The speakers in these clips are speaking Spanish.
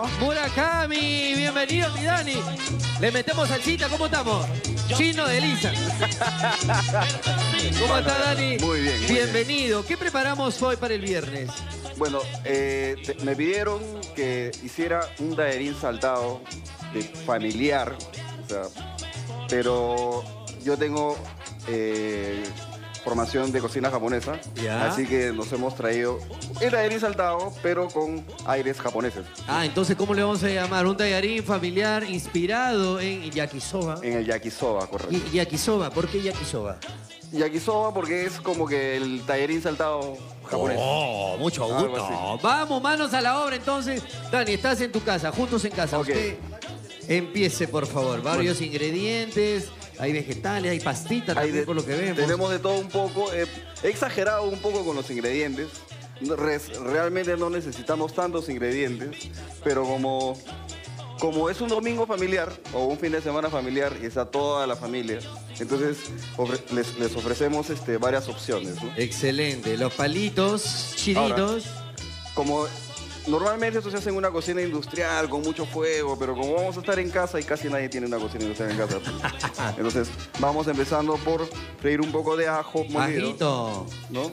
Murakami, bienvenido mi Dani. Le metemos salsita, ¿cómo estamos? Chino de Lisa. ¿Cómo está Dani? Muy bien. Bienvenido. ¿Qué preparamos hoy para el viernes? Bueno, me pidieron que hiciera un tallarín saltado de familiar, o sea, pero yo tengo formación de cocina japonesa, ¿Ya? Así que nos hemos traído el tallarín saltado, pero con aires japoneses. Ah, entonces, ¿cómo le vamos a llamar? Un tallarín familiar inspirado en yakisoba. En el yakisoba, correcto. Y yakisoba, ¿por qué yakisoba? Yakisoba porque es como que el tallarín saltado japonés. Oh, mucho Algo gusto. así. Vamos, manos a la obra entonces. Dani, estás en tu casa, juntos en casa. Ok. Usted empiece, por favor. Varios ingredientes, hay vegetales, hay pastitas Hay también de- por lo que vemos. Tenemos de todo un poco. He exagerado un poco con los ingredientes. Realmente no necesitamos tantos ingredientes, pero como es un domingo familiar o un fin de semana familiar y está toda la familia, entonces les ofrecemos varias opciones, ¿no? Excelente. Los palitos, chiritos. Como normalmente esto se hace en una cocina industrial con mucho fuego, pero como vamos a estar en casa y casi nadie tiene una cocina industrial en casa, entonces vamos empezando por freír un poco de ajo molido, Ajito. ¿no?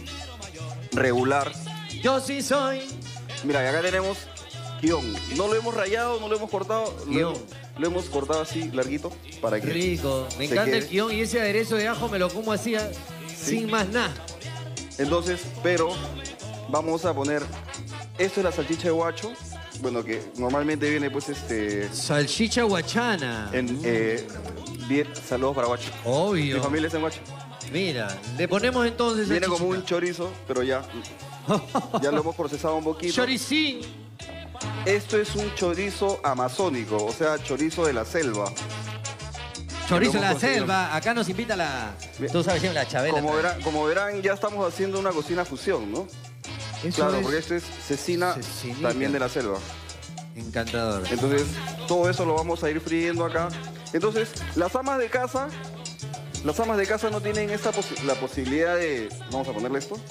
Regular. Yo sí soy. Mira, y acá tenemos guión. No lo hemos rayado, no lo hemos cortado. Guión. Lo hemos cortado así, larguito, para que... Rico. Me se encanta quede. el guión y ese aderezo de ajo me lo como así, sin más nada. Entonces, pero vamos a poner... Esto es la salchicha de guacho. Bueno, que normalmente viene pues Salchicha guachana. saludos para guacho. Mi Obvio. familia es en guacho. Mira, le ponemos entonces Viene como un salchichita. chorizo, pero ya lo hemos procesado un poquito. Choricín. Esto es un chorizo amazónico, o sea, chorizo de la selva. Chorizo de Lo la hemos conseguido. selva. Acá nos invita la... Bien. Tú sabes, la Chabela. Como verán, ya estamos haciendo una cocina fusión, ¿no? Eso Claro, es porque esto es cecina cecinita. también de la selva. encantador. Entonces, todo eso lo vamos a ir friendo acá. Entonces, las amas de casa no tienen la posibilidad de... Vamos a ponerle esto.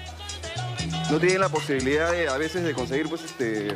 No tienen la posibilidad de, a veces, de conseguir, pues,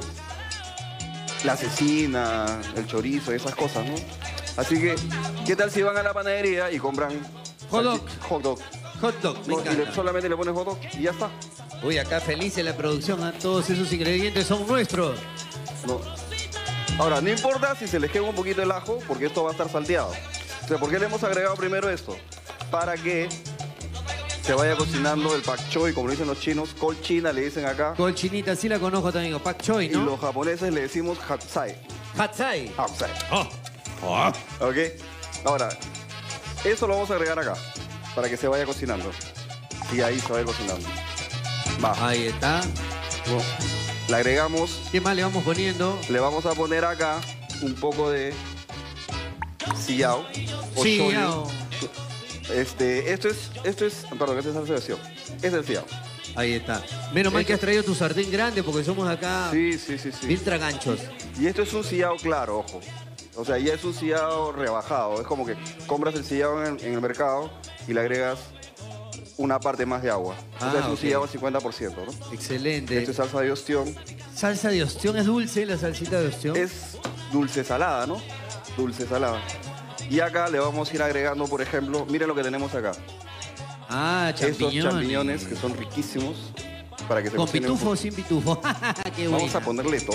la cecina, el chorizo, esas cosas, ¿no? Así que, ¿qué tal si van a la panadería y compran... Hot dog. Hot dog. Hot dog, me No, encanta. solamente le pones hot dog y ya está. Uy, acá feliz en la producción. Todos esos ingredientes son nuestros. No. Ahora, no importa si se les quema un poquito el ajo, porque esto va a estar salteado. O sea, ¿por qué le hemos agregado primero esto? Para que se vaya cocinando el pak choi, como lo dicen los chinos. Col china le dicen acá. Colchinita, sí la conozco también. Pak choi, Y ¿no? los japoneses le decimos hatsai. Hatsai. Hatsai. Oh. ¿Ok? Ahora, eso lo vamos a agregar acá, para que se vaya cocinando. Y ahí se vaya cocinando. Va. Ahí está. Le agregamos, ¿Qué más le vamos poniendo? le vamos a poner acá un poco de sillao. o Sí, shoyu. Esto es, perdón, esta es salsa de acción. Es el sillao. Ahí está. Menos mal que has traído tu sartén grande porque somos acá Sí. bien traganchos. Y esto es un sillao claro, ojo. O sea, ya es un sillao rebajado. Es como que compras el sillao en el mercado y le agregas una parte más de agua. O sea, es un ok. sillao al 50%, ¿no? Excelente. Esto es salsa de ostión. Salsa de ostión, ¿es dulce la salsita de ostión? Es dulce salada, ¿no? Dulce salada. Y acá le vamos a ir agregando, por ejemplo, miren lo que tenemos acá. Ah, Estos champiñones. champiñones que son riquísimos para que se ¿Con cocinen un pitufo o poco. sin pitufo? Qué Vamos buena. a ponerle todo.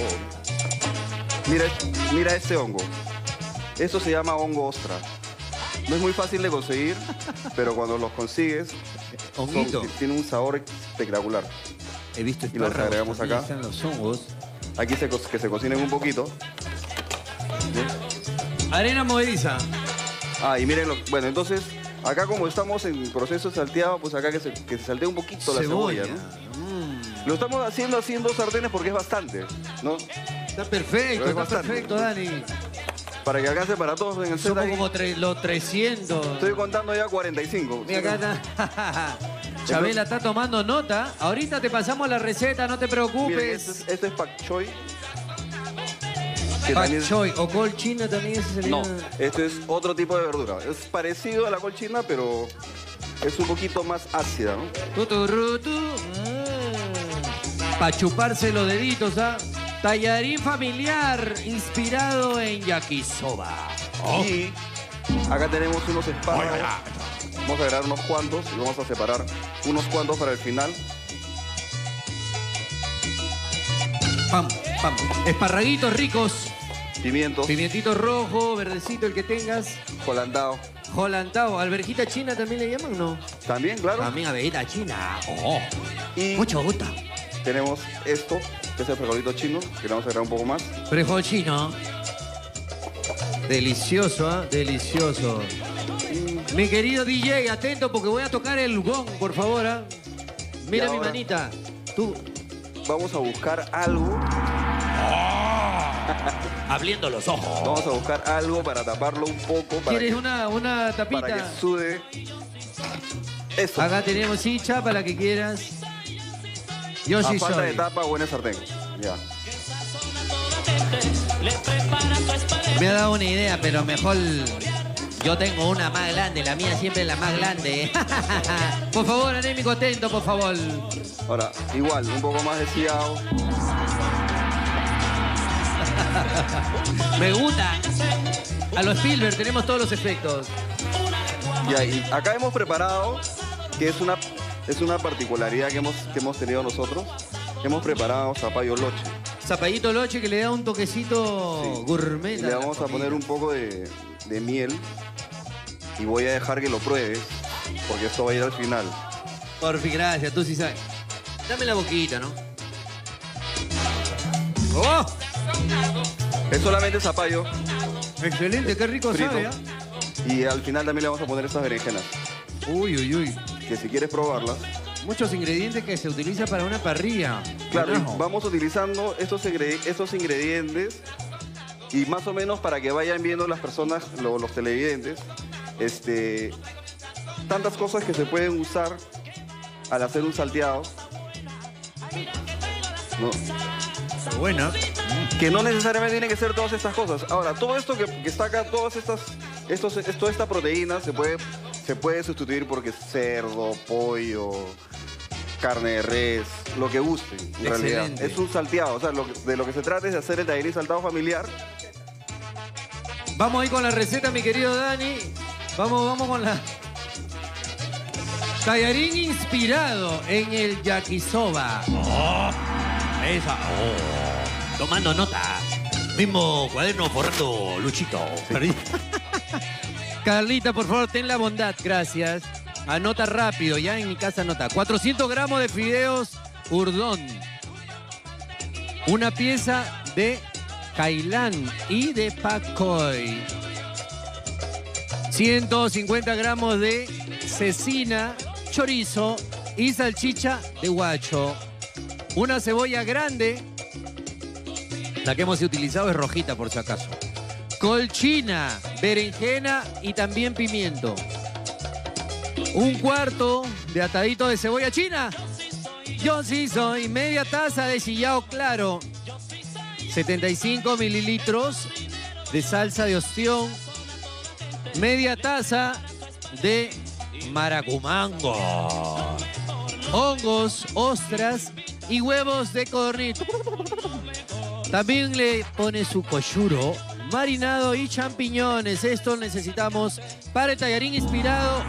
Mira este hongo. Esto se llama hongo ostra. No es muy fácil de conseguir, pero cuando los consigues, Honguito. tiene un sabor espectacular. He visto Y los espárragos agregamos también, acá. están los hongos. Aquí que se cocinen un poquito. Arena movediza. Ah, y miren, bueno, entonces, acá como estamos en proceso de salteado, pues acá que se saltee un poquito la cebolla, ¿no? Lo estamos haciendo así en 2 sartenes porque es bastante, ¿no? Está perfecto, Pero es está bastante. perfecto, Dani. Para que alcance para todos en el set Somos ahí. como los 300. Estoy contando ya 45. Mira, acá está. Chabela está tomando nota. Ahorita te pasamos la receta, no te Miren, preocupes. este es pak choi. que Pak también- choy o col china también ese sería. No, esto es otro tipo de verdura. Es parecido a la col china, pero es un poquito más ácida, ¿no? Tuturutu. Para chuparse los deditos, ¿ah? Tallarín familiar inspirado en yakisoba. Y acá tenemos unos espárragos. Vamos a agregar unos cuantos y vamos a separar unos cuantos para el final. Pam, pam. Esparraguitos ricos. Pimientos, Pimientito rojo, verdecito, el que tengas. holandao. Holantao. ¿Alverjita china también le llaman, no? También, claro. También alverjita china. Oh. Y Mucho gusto. tenemos esto, que es el frijolito chino, que le vamos a agregar un poco más. Frijol chino. Delicioso, ¿ah? Delicioso. Mi querido DJ, atento porque voy a tocar el gong, por favor, ¿ah? Mira Y mi ahora- manita. Tú. Vamos a buscar algo. Abriendo los ojos. Vamos a buscar algo para taparlo un poco. Para ¿Quieres que, una tapita? para que sude. Eso. Acá tenemos, sí, chapa, la que quieras. Yo A sí falta de soy. tapa, buena sartén. Ya. Me ha dado una idea, pero mejor yo tengo una más grande. La mía siempre es la más grande. Por favor, anémico, atento, por favor. Ahora, igual, un poco más de ciao. Me gusta. A los Spielberg tenemos todos los efectos. Ya, y acá hemos preparado, que es una particularidad que hemos tenido nosotros. Hemos preparado zapallo loche. Zapallito loche que le da un toquecito Sí. gourmet. Y le vamos a poner un poco de miel. Y voy a dejar que lo pruebes, porque esto va a ir al final. Por fin, gracias, tú sí sabes. Dame la boquita, ¿no? ¡Oh! Es solamente zapallo. Excelente, qué rico Frito. sabe, ¿ah? Y al final también le vamos a poner estas berenjenas. Uy, uy, uy. Que si quieres probarlas. Muchos ingredientes que se utilizan para una parrilla. Claro, y Carajo. vamos utilizando estos ingredientes y más o menos para que vayan viendo las personas, los televidentes, tantas cosas que se pueden usar al hacer un salteado. No, Bueno. que no necesariamente tienen que ser todas estas cosas. Ahora, todo esto que está acá, toda esta proteína se puede sustituir porque es cerdo, pollo, carne de res, lo que gusten, en realidad. Excelente. Es un salteado, o sea, de lo que se trata es de hacer el tallarín saltado familiar. Vamos ahí con la receta, mi querido Dani. Vamos con la... Tallarín inspirado en el yakisoba. Esa. Oh. Tomando nota. Mismo cuaderno forrando Luchito. Carlita, por favor, ten la bondad, gracias. Anota rápido, ya en mi casa anota. 400 gramos de fideos urdón. Una pieza de cailán y de pacoy. 150 gramos de cecina, chorizo y salchicha de guacho. Una cebolla grande. La que hemos utilizado es rojita, por si acaso. Colchina, berenjena y también pimiento. Un cuarto de atadito de cebolla china. Yo sí soy. Media taza de sillao claro. 75 mililitros de salsa de ostión. Media taza de maracumango. Hongos, ostras y huevos de codorniz. También le pone su cochuro, marinado y champiñones. Esto necesitamos para el tallarín inspirado.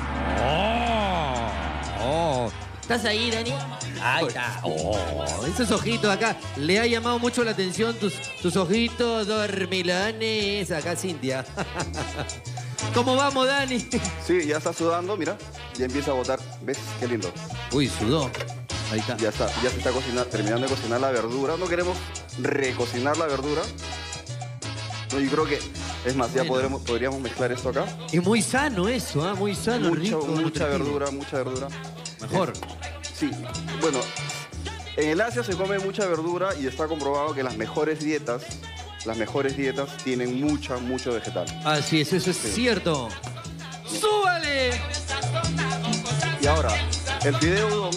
Oh. ¿Estás ahí, Dani? Ahí está. Oh. Esos ojitos acá. Le ha llamado mucho la atención tus ojitos dormilones. Acá, Cintia. ¿Cómo vamos, Dani? Sí, ya está sudando, mira, ya empieza a botar. ¿Ves? Qué lindo. Uy, sudó. Ahí está. Ya se está terminando de cocinar la verdura. No queremos recocinar la verdura. No, yo creo que, es más, ya Bueno. podríamos mezclar esto acá. Y muy sano eso, ¿ah? Muy sano, rico. Mucha nutritivo. verdura. Mejor. Sí, bueno, en el Asia se come mucha verdura y está comprobado que las mejores dietas tienen mucho vegetal. Así es, eso es cierto. ¡Súbale! Y ahora, el fideo udon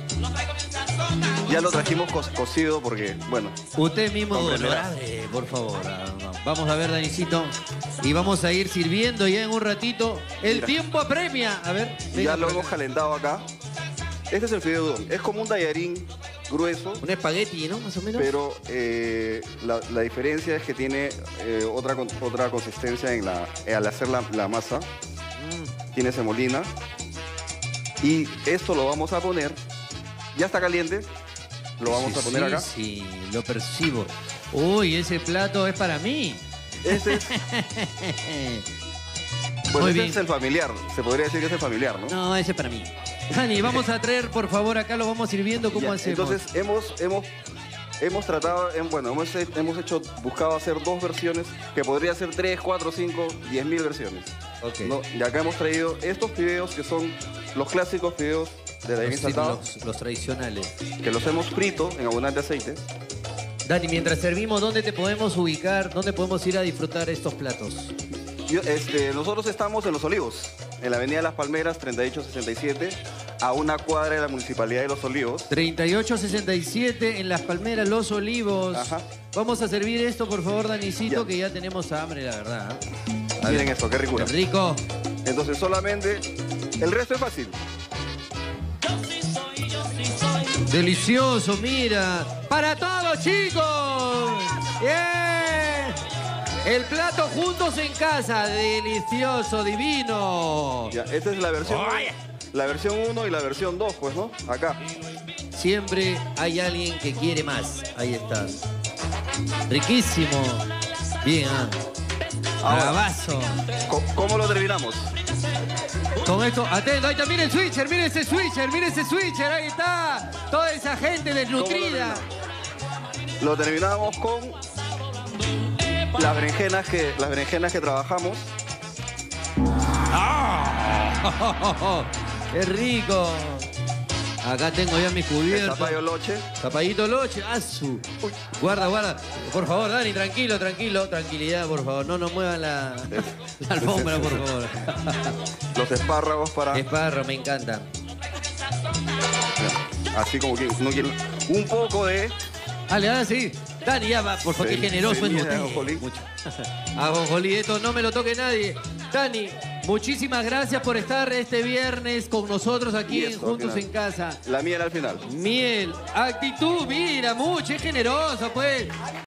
ya lo trajimos cocido porque, bueno, Usted mismo comprenderá. lo abre, por favor. Vamos a ver, Danicito. Y vamos a ir sirviendo ya en un ratito. El Mira. tiempo apremia. A ver. venga ya lo por hemos acá. calentado acá. Este es el fideo udon. Es como un tallarín grueso, Un espagueti, ¿no? Más o menos. pero la diferencia es que tiene otra consistencia al hacer la masa. Tiene semolina. Y esto lo vamos a poner, ya está caliente, lo vamos a poner acá. Sí, lo percibo. Uy, ese plato es para mí. Este es, Muy este bien. es el familiar, se podría decir que es el familiar, ¿no? No, ese es para mí. Dani, vamos a traer, por favor, acá lo vamos a ir viendo cómo Ya, hacemos. entonces hemos tratado, buscado hacer dos versiones, que podría ser 3, 4, 5, 10.000 versiones. Ok. ¿No? Y acá hemos traído estos fideos que son los clásicos fideos de la Los, gallina saltada, los tradicionales. que los hemos frito en abundante aceite. Dani, mientras servimos, ¿dónde te podemos ubicar? ¿Dónde podemos ir a disfrutar estos platos? Nosotros estamos en Los Olivos, en la avenida Las Palmeras, 3867, a una cuadra de la Municipalidad de Los Olivos. 3867 en Las Palmeras, Los Olivos. Ajá. Vamos a servir esto, por favor, Danicito, Ya. que ya tenemos hambre, la verdad. A Miren ver. esto, qué ricura. Qué rico. Entonces solamente, el resto es fácil. Delicioso, mira. Para todos, chicos. ¡Bien! El plato juntos en casa. Delicioso, divino. Ya, esta es la versión 1 y la versión 2, pues, ¿no? Acá. Siempre hay alguien que quiere más. Ahí está. Riquísimo. Bien, Ahora. bravazo. ¿Cómo lo terminamos? Con esto, atento, ahí está, miren el switcher, miren ese switcher, ahí está. Toda esa gente desnutrida. Lo terminamos con las berenjenas que trabajamos. ¡Qué rico! Acá tengo ya mis El cubiertos. zapallo loche. Zapallito loche, asu. Guarda, guarda. Por favor, Dani, tranquilo. Tranquilidad, por favor. No nos muevan la alfombra, por favor. Los espárragos para... Esparro, me encanta. Así como que no quiero... Un poco de... Dale, sí. Dani, ya va, por favor, qué generoso es semillas de usted. ajonjolí. Mucho. Ajonjolí, esto no me lo toque nadie. Dani, muchísimas gracias por estar este viernes con nosotros aquí Y en esto, Juntos al en final. Casa. La miel al final. Miel, actitud, mira, mucho, es generoso, pues.